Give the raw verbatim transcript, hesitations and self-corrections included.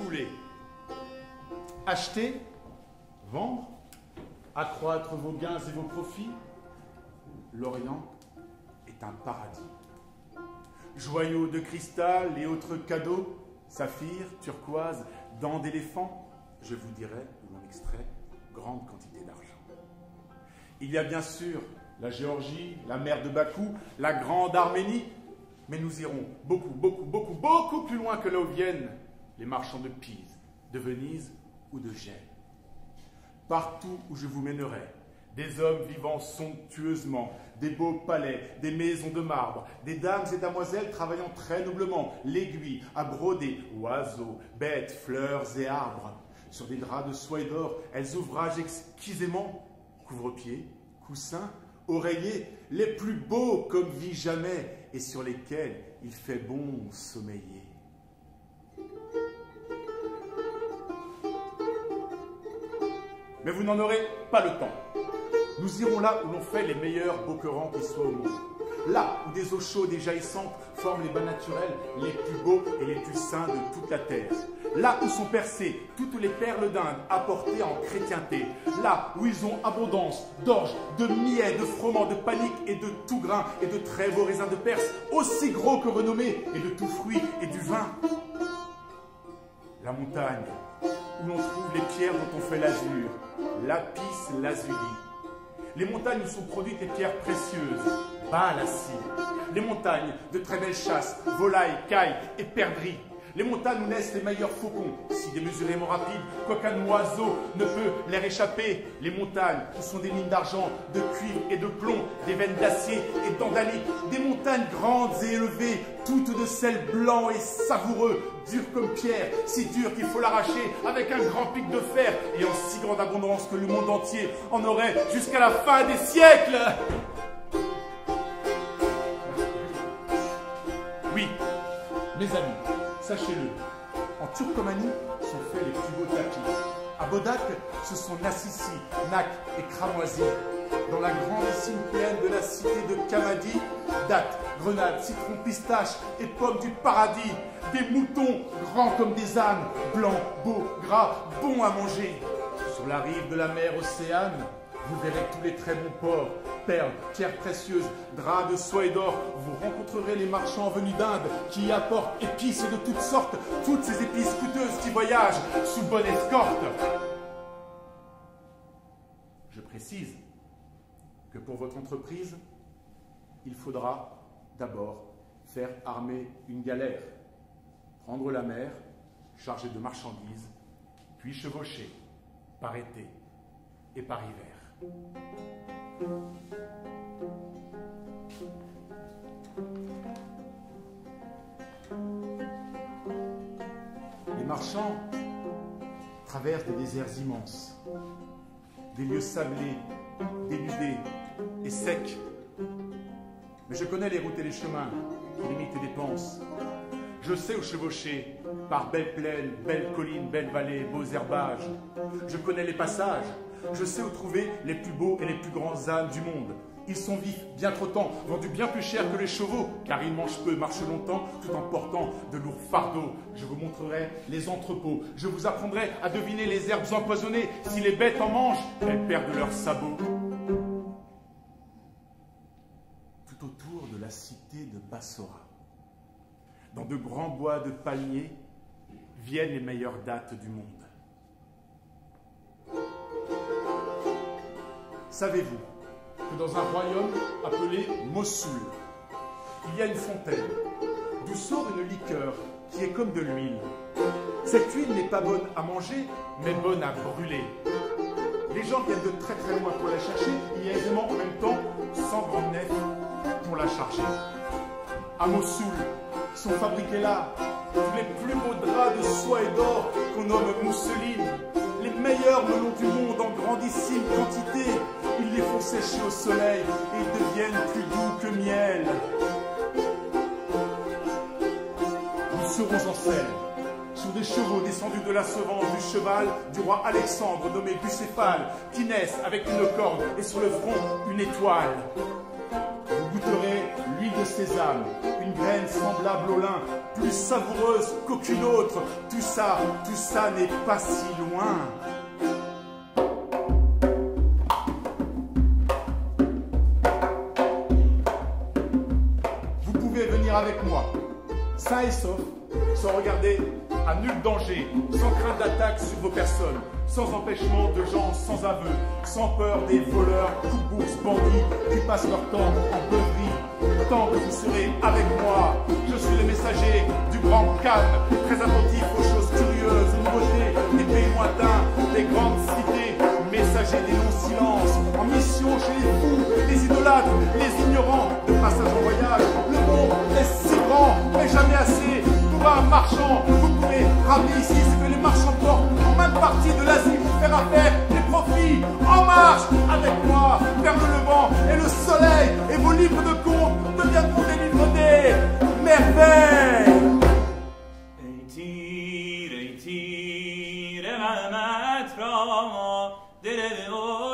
voulez. Acheter, vendre, accroître vos gains et vos profits. L'Orient est un paradis. Joyaux de cristal et autres cadeaux, saphir, turquoise, dents d'éléphant, je vous dirai, où l'on extrait grande quantité d'argent. Il y a bien sûr la Géorgie, la mer de Bakou, la grande Arménie, mais nous irons beaucoup, beaucoup, beaucoup, beaucoup plus loin que là où viennent les marchands de Pise, de Venise ou de Gênes. Partout où je vous mènerai, des hommes vivant somptueusement, des beaux palais, des maisons de marbre, des dames et damoiselles travaillant très noblement, l'aiguille à broder, oiseaux, bêtes, fleurs et arbres. Sur des draps de soie et d'or, elles ouvragent exquisément, couvre-pieds, coussins, oreillers, les plus beaux comme vit jamais, et sur lesquels il fait bon sommeiller. Mais vous n'en aurez pas le temps. Nous irons là où l'on fait les meilleurs boquerants qui soient au monde. Là où des eaux chaudes et jaillissantes forment les bains naturels les plus beaux et les plus sains de toute la terre. Là où sont percées toutes les perles d'Inde apportées en chrétienté. Là où ils ont abondance d'orge, de millet, de froment, de panique et de tout grain et de très beaux raisins de Perse, aussi gros que renommés, et de tout fruit et du vin. La montagne, où l'on trouve les pierres dont on fait l'azur, lapis lazuli. Les montagnes où sont produites les pierres précieuses, balassi. Les montagnes de très belles chasses, volailles, cailles et perdrix. Les montagnes où naissent les meilleurs faucons, si démesurément rapides, qu'aucun oiseau ne peut leur échapper. Les montagnes où sont des mines d'argent, de cuivre et de plomb, des veines d'acier et d'andalique. Des montagnes grandes et élevées, toutes de sel blanc et savoureux, dures comme pierre, si dures qu'il faut l'arracher avec un grand pic de fer et en si grande abondance que le monde entier en aurait jusqu'à la fin des siècles. Oui, mes amis, sachez-le, en Turcomanie sont faits les plus beaux tapis. À Bodak, ce sont Nassissi, Nak et Cramoisi. Dans la grandissime plaine de la cité de Kamadi, dattes, grenades, citrons, pistaches et pommes du paradis. Des moutons grands comme des ânes, blancs, beaux, gras, bons à manger. Sur la rive de la mer Océane, vous verrez tous les très bons ports, perles, pierres précieuses, draps de soie et d'or. Vous rencontrerez les marchands venus d'Inde qui y apportent épices de toutes sortes, toutes ces épices coûteuses qui voyagent sous bonne escorte. Je précise que pour votre entreprise, il faudra d'abord faire armer une galère, prendre la mer chargée de marchandises, puis chevaucher par été et par hiver. Les marchands traversent des déserts immenses, des lieux sablés, dénudés et secs. Mais je connais les routes et les chemins qui limitent les dépenses. Je sais où chevaucher, par belles plaines, belles collines, belles vallées, beaux herbages. Je connais les passages. Je sais où trouver les plus beaux et les plus grands ânes du monde. Ils sont vifs, bien trottants, vendus bien plus cher que les chevaux, car ils mangent peu, marchent longtemps, tout en portant de lourds fardeaux. Je vous montrerai les entrepôts. Je vous apprendrai à deviner les herbes empoisonnées. Si les bêtes en mangent, elles perdent leurs sabots. Tout autour de la cité de Bassora, dans de grands bois de palmiers, viennent les meilleures dattes du monde. Savez-vous que dans un royaume appelé Mossoul, il y a une fontaine d'où sort une liqueur qui est comme de l'huile. Cette huile n'est pas bonne à manger, mais bonne à brûler. Les gens viennent de très très loin pour la chercher, il y a aisément en même temps cent grandes nefs pour la charger. À Mossoul sont fabriqués là tous les plus beaux draps de soie et d'or qu'on nomme mousseline, les meilleurs melons du monde en grandissime quantité. Ils les font sécher au soleil et ils deviennent plus doux que miel. Nous serons en selle, sur des chevaux descendus de la sevence du cheval du roi Alexandre nommé Bucéphale, qui naissent avec une corne et sur le front une étoile. Vous Vous goûterez l'huile de sésame, une graine semblable au lin, plus savoureuse qu'aucune autre. Tout ça, tout ça n'est pas si loin. Vous pouvez venir avec moi, sain et sauf, sans regarder à nul danger, sans crainte d'attaque sur vos personnes, sans empêchement de gens sans aveu, sans peur des voleurs, coups-bourses, bandits qui passent leur temps en beuverie. Tant que vous serez avec moi, je suis le messager du grand calme, très attentif aux choses curieuses, aux nouveautés des pays lointains, des grandes cités, messager des non-silences, en mission chez les fous, les idolâtres, les ignorants, de passage en voyage. Le monde est si grand, mais jamais assez. Pour un marchand, vous pouvez ramener ici ce que les marchands portent en même partie de l'Asie pour faire affaire des profits. En marche avec moi vers le levant et le soleil, et vos livres de comptes deviendront des livres des merveilles. Eğitir, eğitir, emel metra, dere